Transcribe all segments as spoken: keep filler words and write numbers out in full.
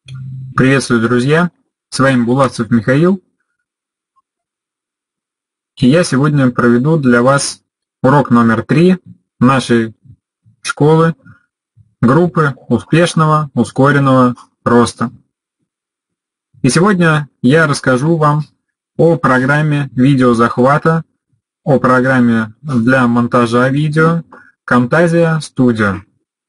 Приветствую, друзья! С вами Булатцев Михаил. И я сегодня проведу для вас урок номер три нашей школы группы успешного ускоренного роста. И сегодня я расскажу вам о программе видеозахвата, о программе для монтажа видео Camtasia Studio.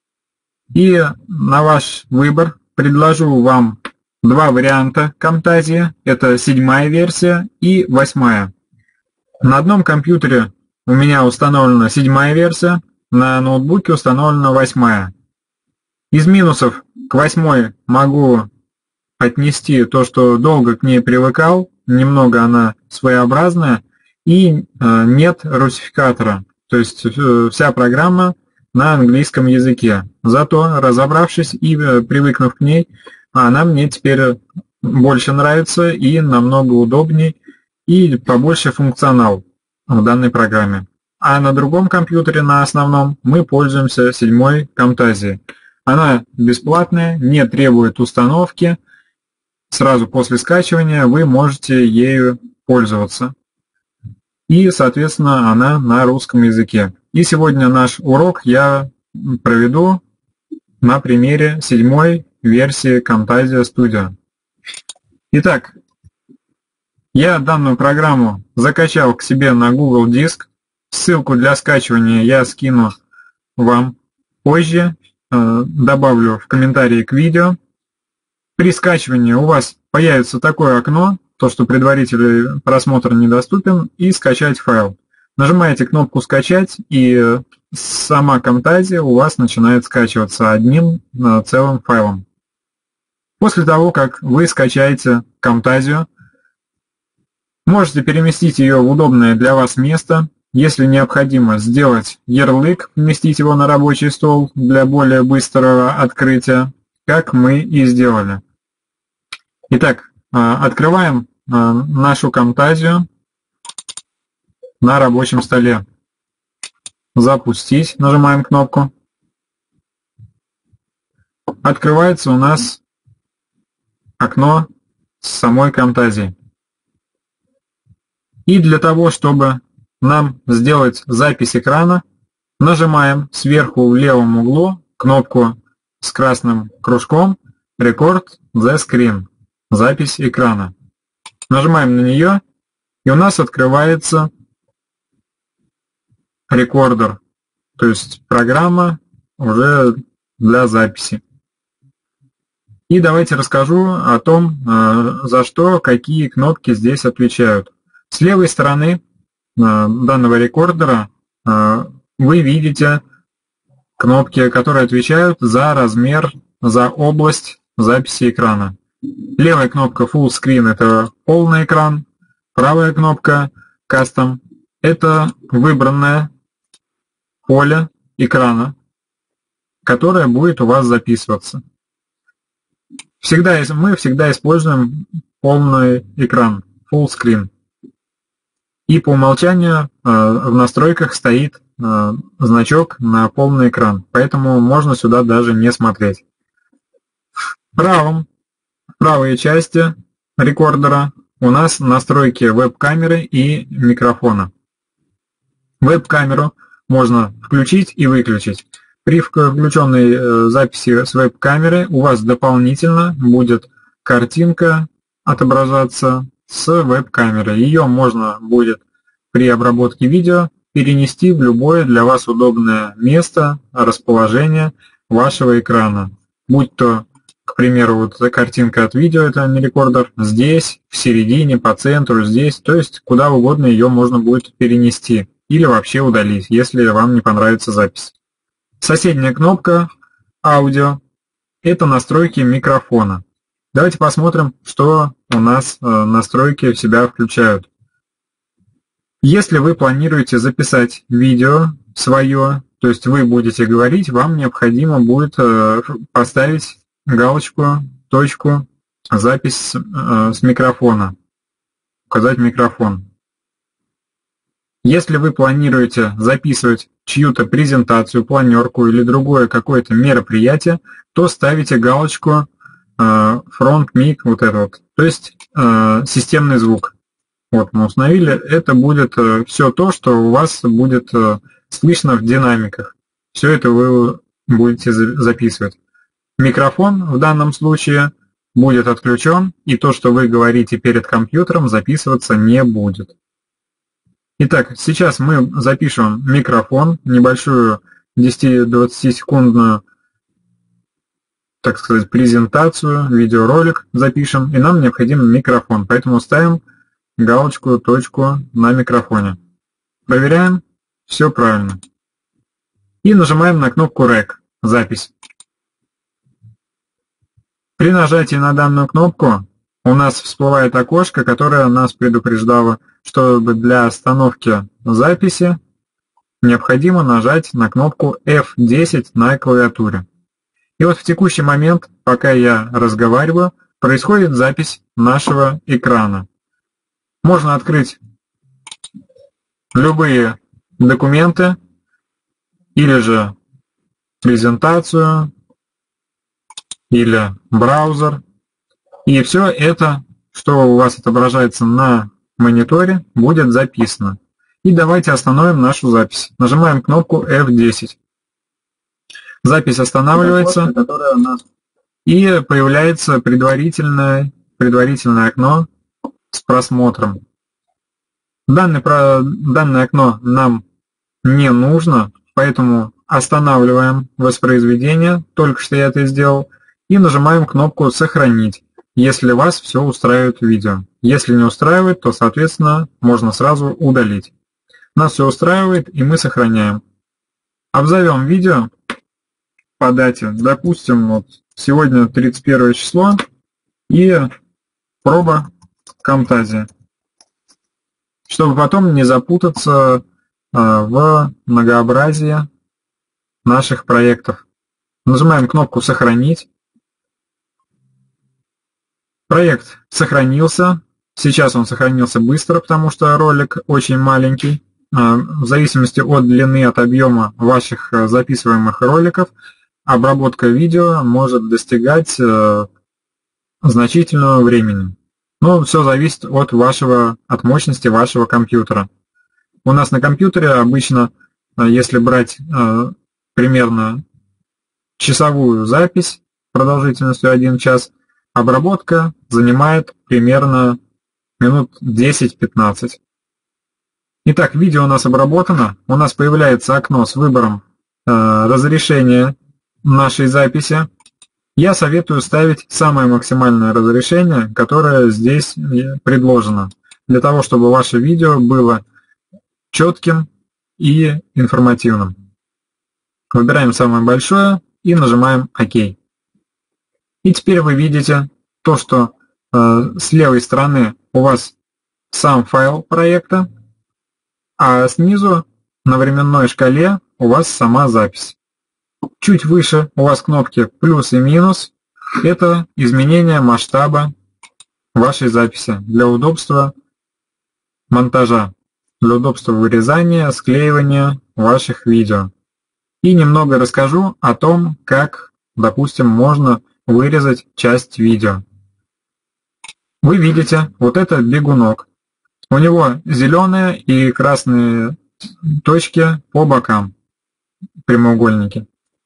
И на ваш выбор предложу вам два варианта Camtasia. Это седьмая версия и восьмая. На одном компьютере у меня установлена седьмая версия, на ноутбуке установлена восьмая. Из минусов к восьмой могу отнести то, что долго к ней привыкал, немного она своеобразная, и нет русификатора, то есть вся программа на английском языке. Зато, разобравшись и привыкнув к ней, она мне теперь больше нравится и намного удобнее, и побольше функционал в данной программе. А на другом компьютере, на основном, мы пользуемся седьмой Camtasia. Она бесплатная, не требует установки. Сразу после скачивания вы можете ею пользоваться. И, соответственно, она на русском языке. И сегодня наш урок я проведу на примере седьмой версии Camtasia Studio. Итак, я данную программу закачал к себе на Google Диск. Ссылку для скачивания я скину вам позже, добавлю в комментарии к видео. При скачивании у вас появится такое окно, то, что предварительный просмотр недоступен, и скачать файл. Нажимаете кнопку «Скачать», и сама Camtasia у вас начинает скачиваться одним целым файлом. После того, как вы скачаете Camtasia, можете переместить ее в удобное для вас место. Если необходимо сделать ярлык, поместить его на рабочий стол для более быстрого открытия, как мы и сделали. Итак, открываем нашу Camtasia на рабочем столе. Запустить. Нажимаем кнопку. Открывается у нас окно с самой Camtasia. И для того, чтобы нам сделать запись экрана, нажимаем сверху в левом углу кнопку с красным кружком Record the Screen. Запись экрана. Нажимаем на нее, и у нас открывается рекордер, то есть программа уже для записи. И давайте расскажу о том, за что какие кнопки здесь отвечают. С левой стороны данного рекордера вы видите кнопки, которые отвечают за размер, за область записи экрана. Левая кнопка Full Screen – это полный экран, правая кнопка Custom – это выбранное поле экрана, которое будет у вас записываться. Всегда, мы всегда используем полный экран, Full Screen. И по умолчанию в настройках стоит значок на полный экран, поэтому можно сюда даже не смотреть. В правом, в правой части рекордера у нас настройки веб-камеры и микрофона. Веб-камеру можно включить и выключить. При включенной записи с веб-камеры у вас дополнительно будет картинка отображаться с веб-камеры. Ее можно будет при обработке видео перенести в любое для вас удобное место, расположение вашего экрана. Будь то, к примеру, вот эта картинка от видео, это не рекордер, здесь, в середине, по центру, здесь, то есть куда угодно ее можно будет перенести или вообще удалить, если вам не понравится запись. Соседняя кнопка «Аудио» – это настройки микрофона. Давайте посмотрим, что у нас настройки в себя включают. Если вы планируете записать видео свое, то есть вы будете говорить, вам необходимо будет поставить галочку, точку, запись с микрофона, указать микрофон. Если вы планируете записывать чью-то презентацию, планерку или другое какое-то мероприятие, то ставите галочку фронт, мик, вот это вот. То есть системный звук. Вот мы установили. Это будет все то, что у вас будет слышно в динамиках. Все это вы будете записывать. Микрофон в данном случае будет отключен, и то, что вы говорите перед компьютером, записываться не будет. Итак, сейчас мы запишем микрофон, небольшую десяти-двадцатисекундную, так сказать, презентацию, видеоролик запишем, и нам необходим микрофон, поэтому ставим галочку, точку на микрофоне. Проверяем, все правильно. И нажимаем на кнопку рек, запись. При нажатии на данную кнопку у нас всплывает окошко, которое нас предупреждало, что для остановки записи необходимо нажать на кнопку эф десять на клавиатуре. И вот в текущий момент, пока я разговариваю, происходит запись нашего экрана. Можно открыть любые документы или же презентацию, или браузер. И все это, что у вас отображается на мониторе, будет записано. И давайте остановим нашу запись. Нажимаем кнопку эф десять. Запись останавливается, и появляется предварительное, предварительное окно с просмотром. Данное, данное окно нам не нужно, поэтому останавливаем воспроизведение, только что я это сделал, и нажимаем кнопку «Сохранить», если вас все устраивает в видео. Если не устраивает, то, соответственно, можно сразу удалить. Нас все устраивает, и мы сохраняем. Обзовем видео по дате. Допустим, вот сегодня тридцать первое число, и проба Camtasia, чтобы потом не запутаться в многообразии наших проектов. Нажимаем кнопку «Сохранить». Проект сохранился. Сейчас он сохранился быстро, потому что ролик очень маленький. В зависимости от длины, от объема ваших записываемых роликов, обработка видео может достигать значительного времени. Но все зависит от вашего, от мощности вашего компьютера. У нас на компьютере обычно, если брать примерно часовую запись продолжительностью один час, обработка занимает примерно минут десять-пятнадцать. Итак, видео у нас обработано. У нас появляется окно с выбором э, разрешения нашей записи. Я советую ставить самое максимальное разрешение, которое здесь предложено, для того, чтобы ваше видео было четким и информативным. Выбираем самое большое и нажимаем ОК. И теперь вы видите то, что э, с левой стороны у вас сам файл проекта, а снизу на временной шкале у вас сама запись. Чуть выше у вас кнопки плюс и минус. Это изменение масштаба вашей записи для удобства монтажа, для удобства вырезания, склеивания ваших видео. И немного расскажу о том, как, допустим, можно вырезать часть видео. Вы видите, вот это бегунок. У него зеленые и красные точки по бокам, прямоугольники.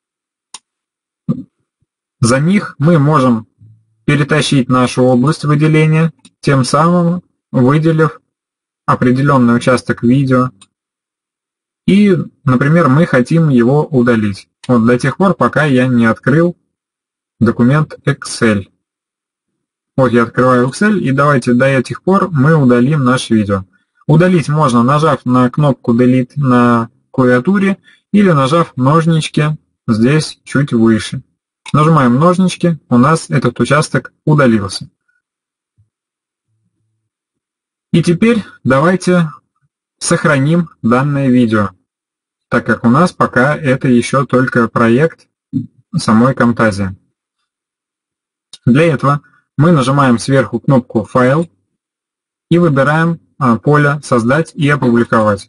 За них мы можем перетащить нашу область выделения, тем самым выделив определенный участок видео. И, например, мы хотим его удалить. Вот до тех пор, пока я не открыл документ Excel. Вот я открываю Excel, и давайте до этих пор мы удалим наше видео. Удалить можно, нажав на кнопку Delete на клавиатуре или нажав ножнички здесь чуть выше. Нажимаем ножнички, у нас этот участок удалился. И теперь давайте сохраним данное видео, так как у нас пока это еще только проект самой Camtasia. Для этого мы нажимаем сверху кнопку «Файл» и выбираем поле «Создать и опубликовать».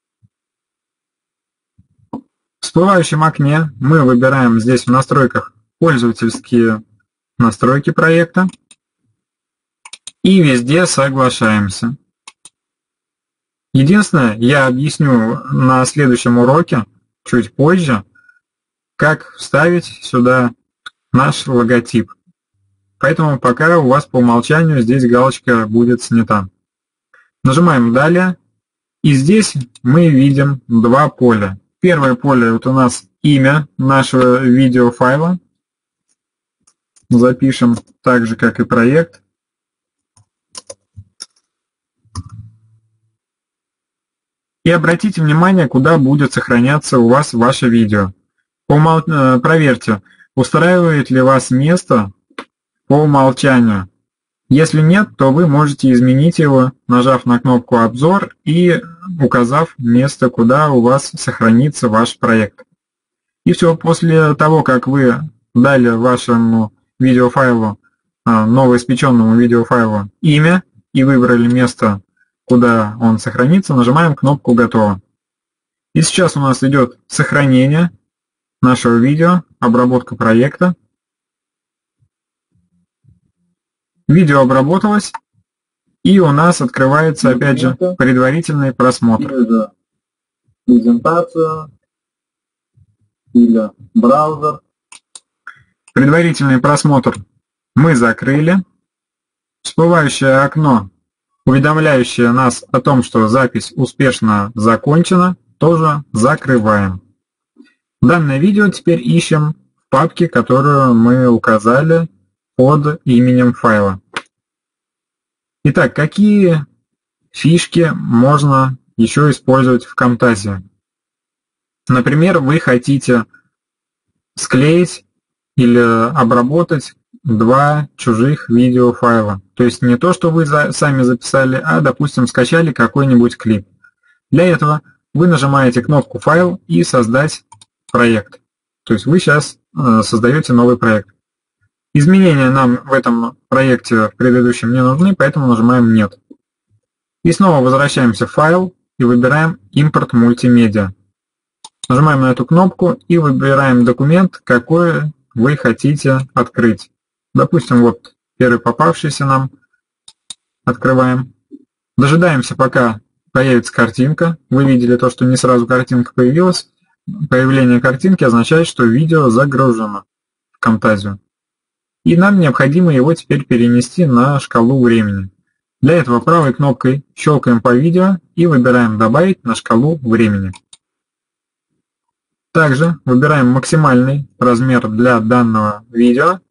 В всплывающем окне мы выбираем здесь в настройках пользовательские настройки проекта и везде соглашаемся. Единственное, я объясню на следующем уроке, чуть позже, как вставить сюда наш логотип. Поэтому пока у вас по умолчанию здесь галочка будет снята. Нажимаем «Далее». И здесь мы видим два поля. Первое поле вот у нас имя нашего видеофайла. Запишем так же, как и проект. И обратите внимание, куда будет сохраняться у вас ваше видео. Проверьте, устраивает ли вас место по умолчанию. Если нет, то вы можете изменить его, нажав на кнопку «Обзор» и указав место, куда у вас сохранится ваш проект. И все, после того, как вы дали вашему видеофайлу, новоиспеченному видеофайлу имя и выбрали место, куда он сохранится, нажимаем кнопку «Готово». И сейчас у нас идет сохранение нашего видео, обработка проекта. Видео обработалось, и у нас открывается, опять же, предварительный просмотр. Или презентация, или браузер. Предварительный просмотр мы закрыли. Всплывающее окно, уведомляющее нас о том, что запись успешно закончена, тоже закрываем. Данное видео теперь ищем в папке, которую мы указали под именем файла. Итак, какие фишки можно еще использовать в Camtasia? Например, вы хотите склеить или обработать два чужих видеофайла. То есть не то, что вы за, сами записали, а, допустим, скачали какой-нибудь клип. Для этого вы нажимаете кнопку «Файл» и «Создать проект». То есть вы сейчас э, создаете новый проект. Изменения нам в этом проекте в предыдущем не нужны, поэтому нажимаем «Нет». И снова возвращаемся в файл и выбираем «Импорт мультимедиа». Нажимаем на эту кнопку и выбираем документ, какой вы хотите открыть. Допустим, вот первый попавшийся нам открываем. Дожидаемся, пока появится картинка. Вы видели то, что не сразу картинка появилась. Появление картинки означает, что видео загружено в Camtasia. И нам необходимо его теперь перенести на шкалу времени. Для этого правой кнопкой щелкаем по видео и выбираем «Добавить на шкалу времени». Также выбираем максимальный размер для данного видео.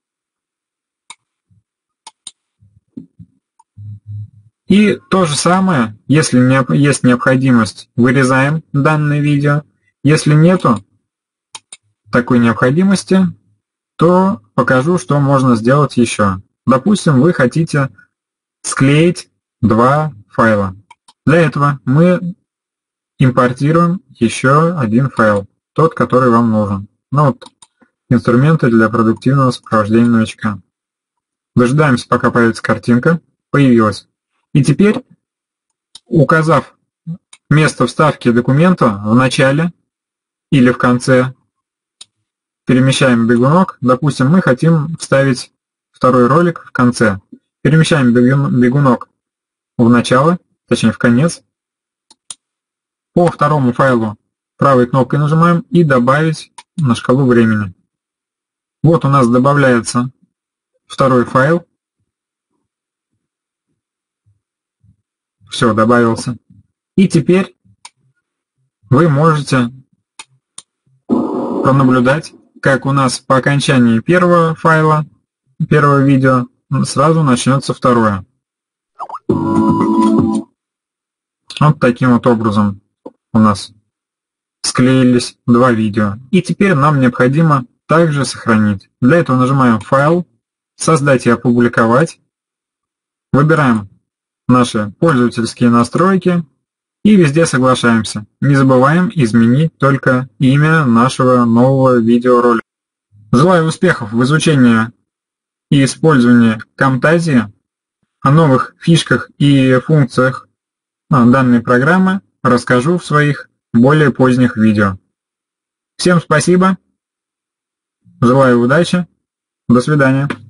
И то же самое, если есть необходимость, вырезаем данное видео. Если нету такой необходимости, то покажу, что можно сделать еще. Допустим, вы хотите склеить два файла. Для этого мы импортируем еще один файл, тот, который вам нужен. Ну вот, инструменты для продуктивного сопровождения новичка. Дожидаемся, пока появится картинка. Появилась. И теперь, указав место вставки документа в начале или в конце, перемещаем бегунок. Допустим, мы хотим вставить второй ролик в конце. Перемещаем бегунок в начало, точнее в конец. По второму файлу правой кнопкой нажимаем и «Добавить на шкалу времени». Вот у нас добавляется второй файл. Все, добавился. И теперь вы можете пронаблюдать, как у нас по окончании первого файла, первого видео, сразу начнется второе. Вот таким вот образом у нас склеились два видео. И теперь нам необходимо также сохранить. Для этого нажимаем «Файл», «Создать и опубликовать». Выбираем наши пользовательские настройки и везде соглашаемся. Не забываем изменить только имя нашего нового видеоролика. Желаю успехов в изучении и использовании Camtasia. О новых фишках и функциях данной программы расскажу в своих более поздних видео. Всем спасибо, желаю удачи До свидания.